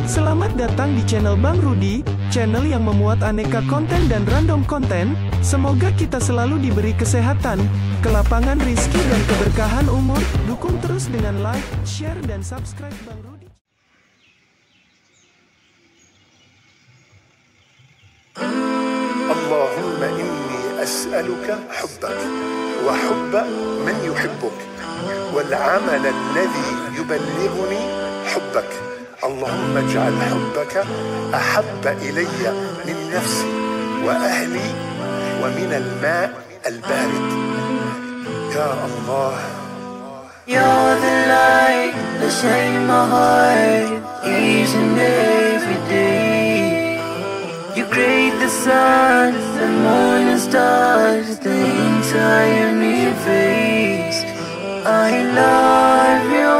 Selamat datang di channel Bang Rudi, channel yang memuat aneka konten dan random konten. Semoga kita selalu diberi kesehatan, kelapangan rizki dan keberkahan umur. Dukung terus dengan like, share dan subscribe Bang Rudi. اللهم إني أسألك حبك وحب من يحبك والعمل الذي يبلغني حبك. اللهم اجعل حبك أحب إلي من نفسي وأهلي ومن الماء البارد يا الله. You're the light that shines my heart each and every day. You create the sun, the moon and stars, the entire universe. I love you,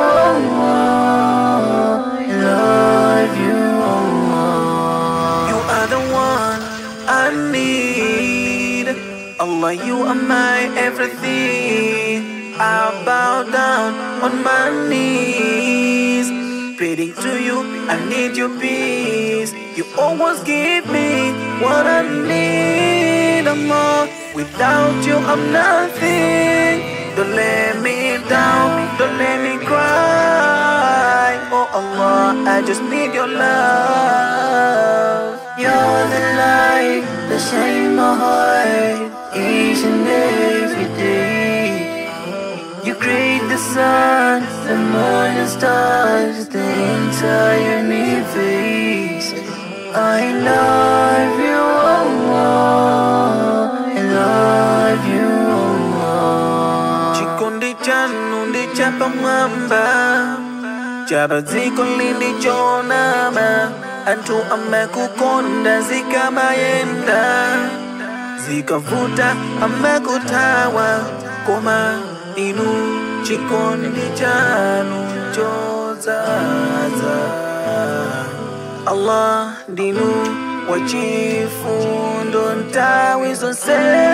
Allah. I love you, Allah. You are the one I need. Allah, you are my everything. I bow down on my knees, praying to you, I need your peace. You always give me what I need, Allah. Without you, I'm nothing. Don't let me down, don't let me cry. Oh Allah, I just need your love. You're the light that shines my heart each and every day. You create the sun, the moon and stars, the entire universe. I love you, Allah. I love you, Allah. Chikundi chanu ndi chapa mwamba, chapa ziko lindi chonama. Antu amekukonda zikamayenda, zikavuta amekutawa. Koma inu chikondi chanu chozaza. Allah dinu wachifundo ntawi zonse.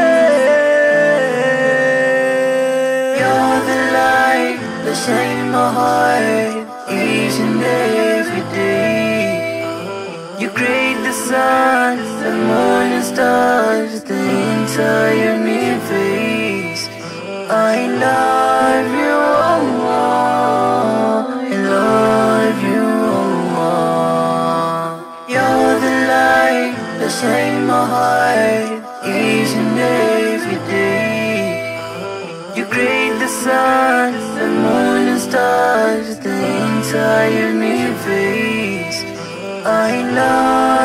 You're the light that shines my heart each and every day. You create the sun, the moon and stars, the entire universe. I love you, Allah. I love you, Allah. You're the light that shines my heart each and every day. You create the sun, the moon and stars, the entire universe. I love